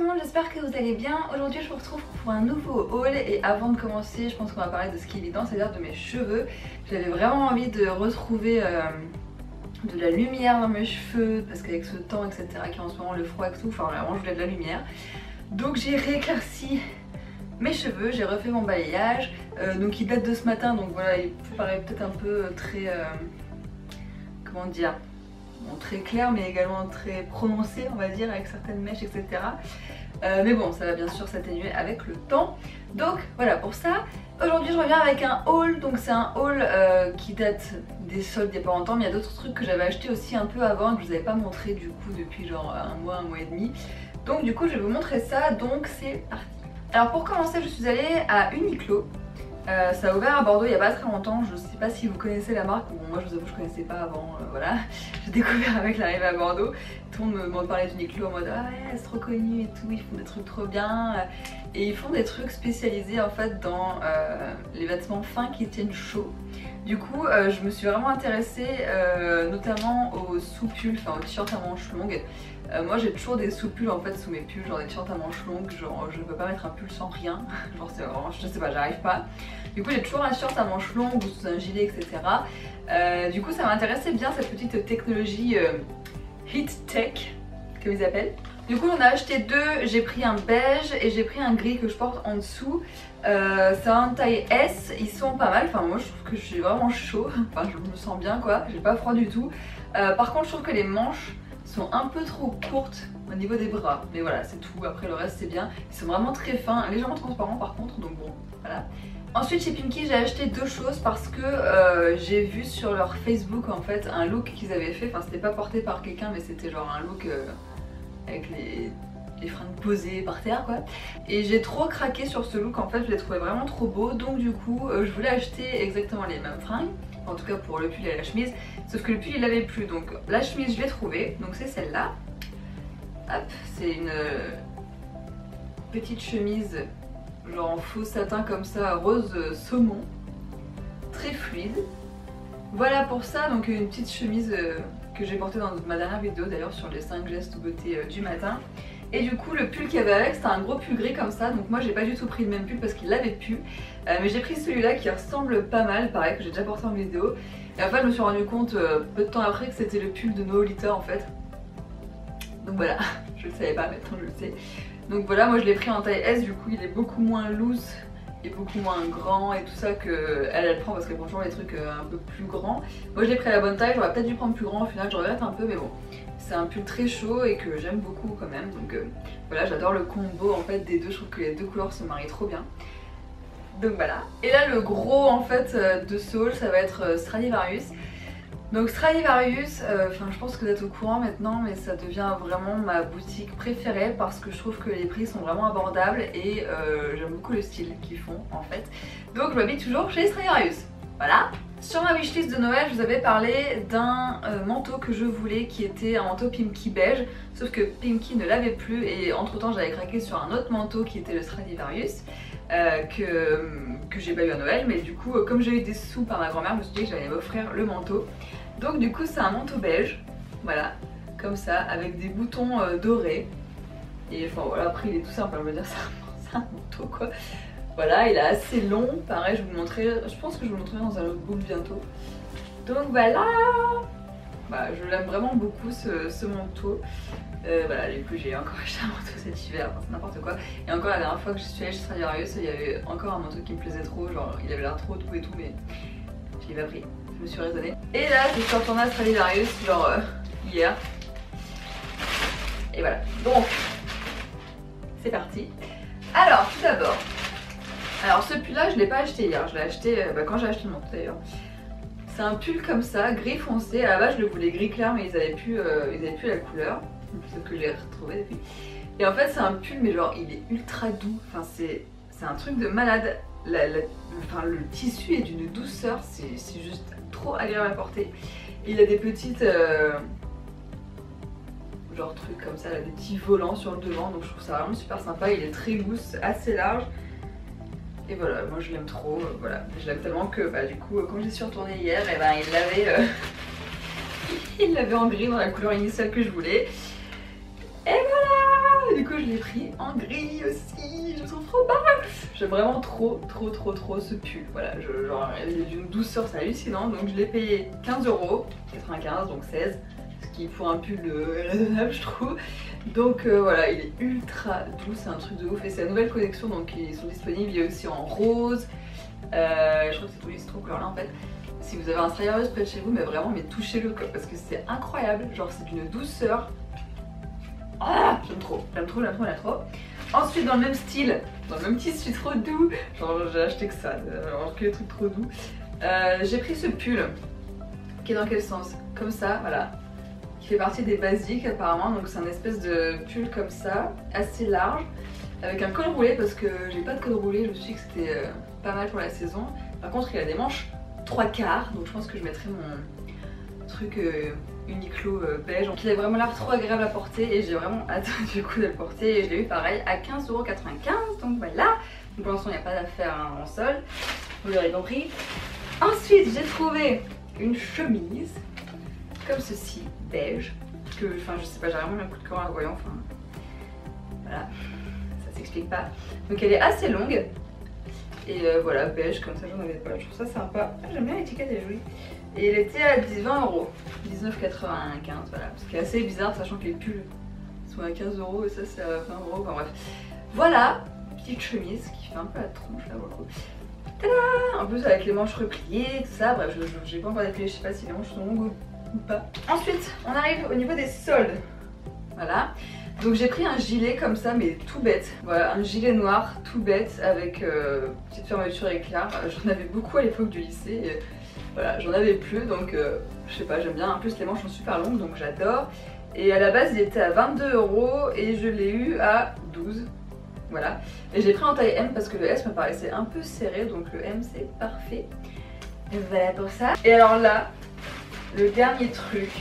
le monde, j'espère que vous allez bien. Aujourd'hui je vous retrouve pour un nouveau haul et avant de commencer je pense qu'on va parler de ce qui est évident, c'est-à-dire de mes cheveux. J'avais vraiment envie de retrouver de la lumière dans mes cheveux parce qu'avec ce temps etc qui est en ce moment, le froid et tout, enfin vraiment je voulais de la lumière. Donc j'ai rééclairci mes cheveux, j'ai refait mon balayage, donc il date de ce matin, donc voilà il paraît peut-être un peu très... comment dire, bon, très clair mais également très prononcé on va dire avec certaines mèches etc. Mais bon ça va bien sûr s'atténuer avec le temps. Donc voilà pour ça. Aujourd'hui je reviens avec un haul, donc c'est un haul qui date des soldes il n'y a pas longtemps, mais il y a d'autres trucs que j'avais acheté aussi un peu avant et que je vous avais pas montré du coup depuis genre un mois et demi. Donc du coup je vais vous montrer ça, donc c'est parti. Alors pour commencer je suis allée à Uniqlo. Ça a ouvert à Bordeaux il n'y a pas très longtemps, je sais pas si vous connaissez la marque, bon moi je vous avoue je connaissais pas avant, voilà. J'ai découvert avec l'arrivée à Bordeaux, tout le monde me parlait d'Uniqlo en mode ah ouais c'est trop connu et tout, ils font des trucs trop bien. Et ils font des trucs spécialisés en fait dans les vêtements fins qui tiennent chaud. Du coup je me suis vraiment intéressée notamment aux sous-pulls, enfin aux t-shirts à manches longues. Moi j'ai toujours des sous-pulls en fait sous mes pulls, genre des t-shirts à manches longues, genre je peux pas mettre un pull sans rien, genre c'est vraiment, je sais pas, j'arrive pas. Du coup j'ai toujours un t-shirt à manches longues ou sous un gilet etc. Du coup ça m'intéressait bien cette petite technologie Heat Tech comme ils appellent. Du coup on a acheté deux, j'ai pris un beige et j'ai pris un gris que je porte en dessous. C'est un taille S, ils sont pas mal, enfin moi je trouve que je suis vraiment chaud, enfin je me sens bien quoi, j'ai pas froid du tout. Par contre je trouve que les manches sont un peu trop courtes au niveau des bras, mais voilà c'est tout, après le reste c'est bien. Ils sont vraiment très fins, légèrement transparents par contre, donc bon voilà. Ensuite chez Pimkie j'ai acheté deux choses parce que j'ai vu sur leur Facebook en fait un look qu'ils avaient fait, enfin c'était pas porté par quelqu'un mais c'était genre un look avec les fringues posées par terre quoi. Et j'ai trop craqué sur ce look en fait, je l'ai trouvé vraiment trop beau, donc du coup je voulais acheter exactement les mêmes fringues. En tout cas pour le pull et la chemise, sauf que le pull il avait plus, donc la chemise je l'ai trouvée, donc c'est celle-là. Hop, c'est une petite chemise genre en faux satin comme ça, rose saumon, très fluide. Voilà pour ça, donc une petite chemise que j'ai portée dans ma dernière vidéo d'ailleurs sur les 5 gestes beauté du matin. Et du coup le pull qu'il y avait avec c'était un gros pull gris comme ça, donc moi j'ai pas du tout pris le même pull parce qu'il l'avait plus. Mais j'ai pris celui-là qui ressemble pas mal, pareil que j'ai déjà porté en vidéo. Et en fait je me suis rendu compte peu de temps après que c'était le pull de Noolita en fait. Donc voilà, je le savais pas, maintenant je le sais. Donc voilà, moi je l'ai pris en taille S, du coup il est beaucoup moins loose et beaucoup moins grand et tout ça que elle prend parce qu'elle prend toujours les trucs un peu plus grands. Moi je l'ai pris à la bonne taille, j'aurais peut-être dû prendre plus grand au final, je regrette un peu mais bon. C'est un pull très chaud et que j'aime beaucoup quand même, donc voilà j'adore le combo en fait des deux, je trouve que les deux couleurs se marient trop bien. Donc voilà. Et là le gros en fait de ce haul ça va être Stradivarius. Donc Stradivarius, je pense que vous êtes au courant maintenant mais ça devient vraiment ma boutique préférée parce que je trouve que les prix sont vraiment abordables et j'aime beaucoup le style qu'ils font en fait. Donc je m'habille toujours chez Stradivarius. Voilà. Sur ma wishlist de Noël, je vous avais parlé d'un manteau que je voulais qui était un manteau Pimkie beige, sauf que Pimkie ne l'avait plus et entre temps j'avais craqué sur un autre manteau qui était le Stradivarius que j'ai pas eu à Noël, mais du coup comme j'ai eu des sous par ma grand-mère, je me suis dit que j'allais m'offrir le manteau. Donc du coup c'est un manteau beige, voilà, comme ça, avec des boutons dorés. Et enfin voilà, après il est tout simple, je veux dire c'est un manteau quoi. Voilà, il est assez long, pareil je vais vous montrer, je pense que je vous montrerai dans un autre book bientôt. Donc voilà, bah, je l'aime vraiment beaucoup ce manteau. Voilà, du coup j'ai encore acheté un manteau cet hiver, enfin, c'est n'importe quoi. Et encore la dernière fois que je suis allée chez Stradivarius, il y avait encore un manteau qui me plaisait trop, genre il avait l'air trop doux et tout, mais je l'ai pas pris, je me suis raisonnée. Et là je suis retournée à Stradivarius, genre hier. Et voilà, donc c'est parti. Alors tout d'abord, alors ce pull là je l'ai pas acheté hier, je l'ai acheté quand j'ai acheté le manteau d'ailleurs. C'est un pull comme ça, gris foncé, à la base je le voulais gris clair mais ils avaient plus la couleur, c'est que j'ai retrouvé depuis. Et en fait c'est un pull mais genre il est ultra doux, enfin c'est un truc de malade. Le tissu est d'une douceur, c'est juste trop agréable à porter. Et il a des petites genre trucs comme ça, là, des petits volants sur le devant, donc je trouve ça vraiment super sympa. Il est très loose, assez large. Et voilà, moi je l'aime trop, voilà. Je l'aime tellement que bah, du coup quand j'y suis retournée hier, et ben, il l'avait en gris dans la couleur initiale que je voulais. Et voilà, du coup je l'ai pris pris en gris aussi, je me trouve trop mal. J'aime vraiment trop ce pull. Voilà, genre il est d'une douceur, c'est hallucinant. Donc je l'ai payé 15,95 €, donc 16, ce qui pour un pull raisonnable je trouve. Donc voilà, il est ultra doux, c'est un truc de ouf et c'est la nouvelle collection, donc ils sont disponibles. Il y a aussi en rose, je crois que c'est tous les couleurs là en fait. Si vous avez un styleuse près de chez vous, mais vraiment, mais touchez-le quoi, parce que c'est incroyable, genre c'est d'une douceur. Ah, j'aime trop, j'aime trop, j'aime trop, j'aime trop. Ensuite dans le même style, dans le même tissu trop doux, genre j'ai acheté que ça, genre que les trucs trop doux. J'ai pris ce pull, qui est dans quel sens? Comme ça, voilà. Qui fait partie des basiques apparemment, donc c'est un espèce de pull comme ça, assez large, avec un col roulé parce que j'ai pas de col roulé, je me suis dit que c'était pas mal pour la saison. Par contre il a des manches 3/4, donc je pense que je mettrai mon truc Uniqlo beige. Donc il a vraiment l'air trop agréable à porter et j'ai vraiment hâte du coup de le porter. Et je l'ai eu pareil à 15,95 €, donc voilà. Donc pour l'instant il n'y a pas d'affaire en sol, vous l'aurez compris. Ensuite j'ai trouvé une chemise comme ceci, beige, que enfin je sais pas, j'ai vraiment un coup de cœur en la voyant, enfin voilà, ça s'explique pas. Donc elle est assez longue. Et voilà, beige, comme ça j'en avais pas, je trouve ça sympa. J'aime bien l'étiquette, elle est jolie. Et elle était à 20 €, 19,95 €, voilà. Ce qui est assez bizarre, sachant que les pulls sont à 15 € et ça c'est à 20 €, enfin bref. Voilà, petite chemise qui fait un peu la tronche là, voilà. Tada! En plus avec les manches repliées, tout ça, bref, j'ai pas encore déplié, je sais pas si les manches sont longues ou pas. Ensuite, on arrive au niveau des soldes. Voilà. Donc j'ai pris un gilet comme ça mais tout bête, voilà, un gilet noir tout bête avec petite fermeture éclair. J'en avais beaucoup à l'époque du lycée et voilà, j'en avais plus donc je sais pas, j'aime bien. En plus les manches sont super longues donc j'adore. Et à la base il était à 22 € et je l'ai eu à 12. Voilà. Et j'ai pris en taille M parce que le S me paraissait un peu serré, donc le M c'est parfait. Et voilà pour ça. Et alors là, le dernier truc.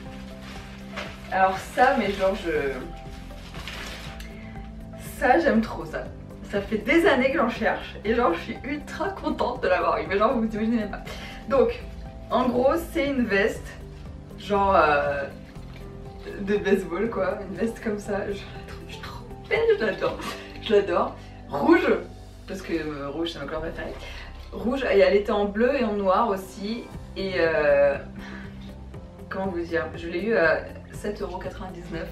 Alors ça, mais genre ça j'aime trop ça. Ça fait des années que j'en cherche et genre je suis ultra contente de l'avoir eu, mais genre vous imaginez même pas. Donc en gros c'est une veste genre de baseball quoi, une veste comme ça, je suis trop belle, je l'adore. Rouge, parce que rouge c'est ma couleur préférée. Rouge et elle était en bleu et en noir aussi et comment vous dire, je l'ai eu à 7,99 €.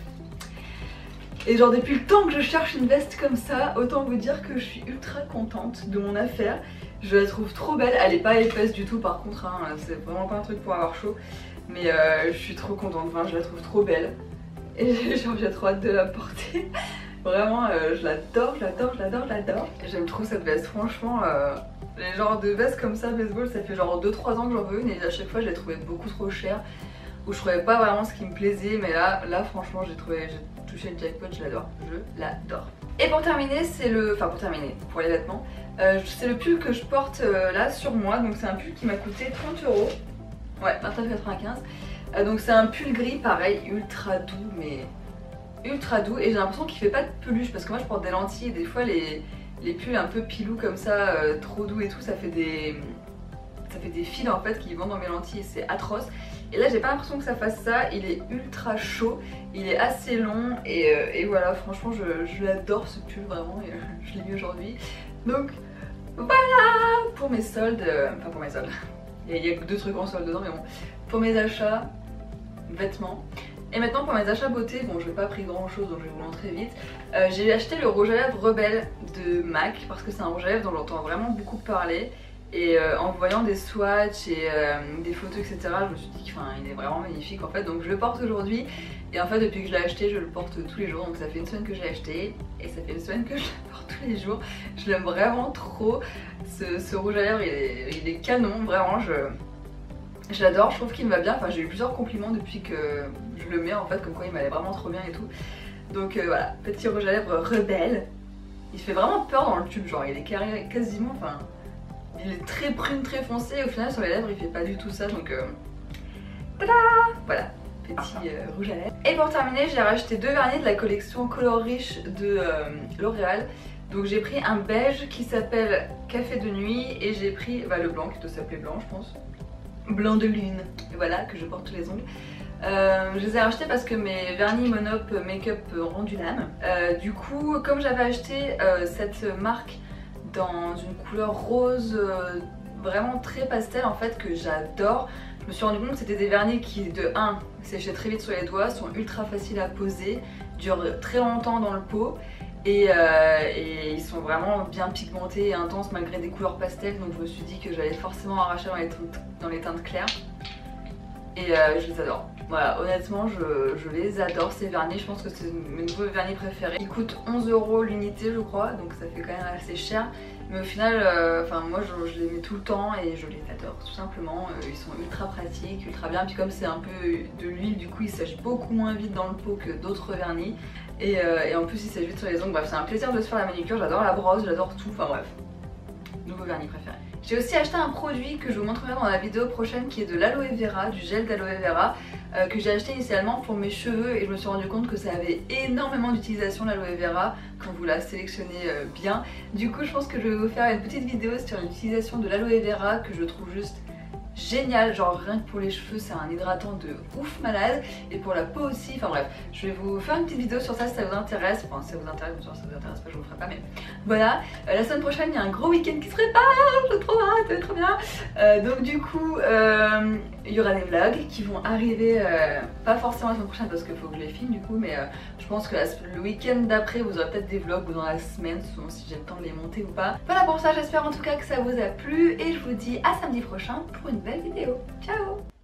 Et genre depuis le temps que je cherche une veste comme ça, autant vous dire que je suis ultra contente de mon affaire. Je la trouve trop belle, elle est pas épaisse du tout par contre, hein, c'est vraiment pas un truc pour avoir chaud. Mais je suis trop contente, enfin, je la trouve trop belle. Et j'ai trop hâte de la porter. Vraiment, je l'adore, je l'adore, je l'adore, je l'adore. J'aime trop cette veste, franchement. Les genres de vestes comme ça, baseball, ça fait genre 2-3 ans que j'en veux une et à chaque fois je l'ai trouvée beaucoup trop chère. Où je trouvais pas vraiment ce qui me plaisait, mais là franchement j'ai touché le jackpot, je l'adore, je l'adore. Et pour terminer, c'est le, enfin pour terminer, pour les vêtements, c'est le pull que je porte là sur moi, donc c'est un pull qui m'a coûté 30 €, ouais 29,95 €, donc c'est un pull gris pareil, ultra doux, mais ultra doux, et j'ai l'impression qu'il fait pas de peluche, parce que moi je porte des lentilles et des fois les pulls un peu pilous comme ça, trop doux et tout, ça fait des fils en fait qui vont dans mes lentilles, c'est atroce. Et là j'ai pas l'impression que ça fasse ça, il est ultra chaud, il est assez long et voilà, franchement je l'adore ce pull vraiment et je l'ai mis aujourd'hui. Donc voilà pour mes soldes, enfin pour mes soldes, il y a que 2 trucs en solde dedans mais bon, pour mes achats vêtements. Et maintenant pour mes achats beauté, bon je n'ai pas pris grand chose donc je vais vous montrer vite. J'ai acheté le rouge à lèvres Rebelle de MAC parce que c'est un rouge à lèvres dont j'entends vraiment beaucoup parler. Et en voyant des swatchs et des photos etc, je me suis dit qu'il est vraiment magnifique en fait, donc je le porte aujourd'hui. Et en fait depuis que je l'ai acheté je le porte tous les jours, donc ça fait une semaine que je l'ai acheté et ça fait une semaine que je le porte tous les jours. Je l'aime vraiment trop, ce rouge à lèvres il est canon, vraiment je l'adore, je trouve qu'il me va bien. Enfin j'ai eu plusieurs compliments depuis que je le mets en fait, comme quoi il m'allait vraiment trop bien et tout. Donc voilà, petit rouge à lèvres Rebelle. Il fait vraiment peur dans le tube, genre il est quasiment, enfin il est très prune, très foncé et au final sur les lèvres il fait pas du tout ça, donc tada, voilà, petit rouge à lèvres. Et pour terminer j'ai racheté 2 vernis de la collection Color Riche de L'Oréal. Donc j'ai pris un beige qui s'appelle Café de nuit et j'ai pris le blanc qui doit s'appeler blanc je pense, blanc de lune, et voilà, que je porte tous les ongles. Je les ai rachetés parce que mes vernis Monop Make-up rendu l'âme. Du coup, comme j'avais acheté cette marque dans une couleur rose vraiment très pastel en fait que j'adore, je me suis rendu compte que c'était des vernis qui de 1 séchaient très vite sur les doigts, sont ultra faciles à poser, durent très longtemps dans le pot et ils sont vraiment bien pigmentés et intenses malgré des couleurs pastel, donc je me suis dit que j'allais forcément arracher dans les teintes claires et je les adore. Voilà, honnêtement je les adore ces vernis, je pense que c'est mes nouveaux vernis préférés. Ils coûtent 11 € l'unité je crois, donc ça fait quand même assez cher. Mais au final, moi je les mets tout le temps et je les adore tout simplement. Ils sont ultra pratiques, ultra bien. Puis comme c'est un peu de l'huile, du coup ils sèchent beaucoup moins vite dans le pot que d'autres vernis. Et en plus ils sèchent vite sur les ongles. Bref, c'est un plaisir de se faire la manucure, j'adore la brosse, j'adore tout. Enfin bref, nouveau vernis préféré. J'ai aussi acheté un produit que je vous montrerai dans la vidéo prochaine qui est de l'aloe vera, du gel d'aloe vera que j'ai acheté initialement pour mes cheveux et je me suis rendu compte que ça avait énormément d'utilisation l'aloe vera quand vous la sélectionnez bien. Du coup je pense que je vais vous faire une petite vidéo sur l'utilisation de l'aloe vera que je trouve juste génial, genre rien que pour les cheveux c'est un hydratant de ouf malade et pour la peau aussi, enfin bref je vais vous faire une petite vidéo sur ça si ça vous intéresse, enfin si ça vous intéresse, bien sûr si ça vous intéresse pas je vous ferai pas mais voilà. La semaine prochaine il y a un gros week-end qui se prépare, j'ai trop hâte, ça va être trop bien. Donc du coup il y aura des vlogs qui vont arriver, pas forcément la semaine prochaine parce qu'il faut que je les filme du coup mais je pense que le week-end d'après vous aurez peut-être des vlogs ou dans la semaine selon si j'ai le temps de les monter ou pas. Voilà pour ça, j'espère en tout cas que ça vous a plu et je vous dis à samedi prochain pour une nouvelle vidéo. Ciao!